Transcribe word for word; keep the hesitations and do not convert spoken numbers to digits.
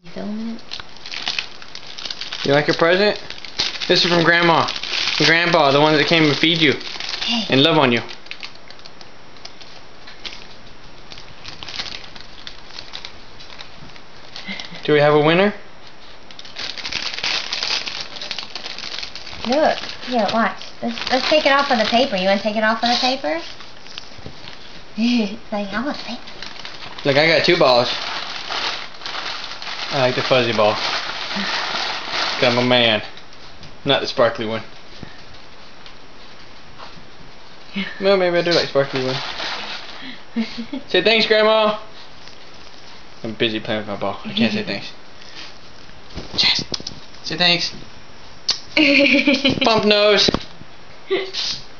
Filming it? You like your present? This is from Grandma and Grandpa, the one that came and feed you Hey. and love on you. Do we have a winner? Look. Here, watch. Let's, let's take it off of the paper. You want to take it off of the paper? Like, I want to take it. Look, I got two balls. I like the fuzzy ball. Cause I'm a man. Not the sparkly one. Well, maybe I do like sparkly one. Say thanks, Grandma. I'm busy playing with my ball. I can't say thanks. Just say thanks. Bump nose.